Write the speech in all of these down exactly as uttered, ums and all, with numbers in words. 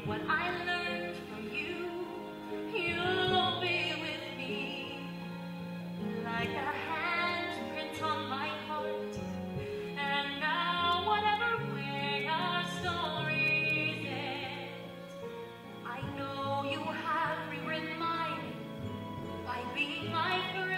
what I learned from you, you'll be with me, like a handprint on my heart. And now, whatever way our stories end, I know you have rewritten mine by being my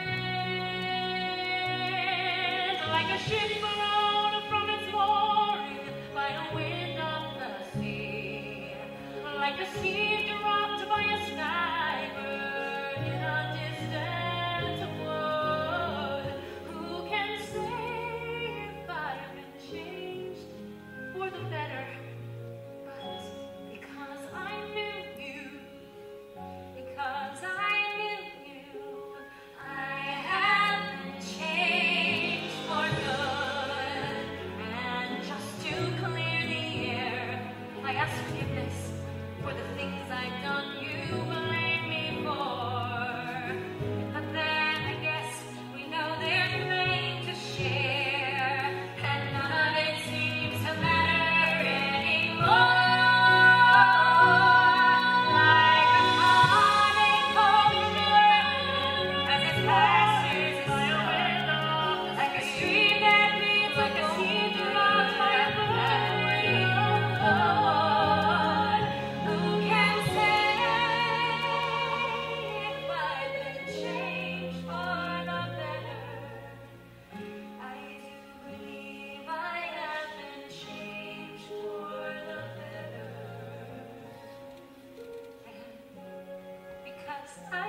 friend, like a ship blown from its mooring by a wind of the sea, like a seed dropped by a sky bird in a distant wood. Who can say if I've been changed for the better? But because I knew you, because I knew you, I have been changed for good. And just to clear the air, I ask forgiveness for the things I've done you blame me for. But then I guess we know there's pain to share, and none of it seems to matter anymore. Like a morning culture as it passes by a window, like a stream that beats, like a seed dropped by a bird in a wood. Who can say if I've been changed for the better? I do believe I have been changed for the better. And because I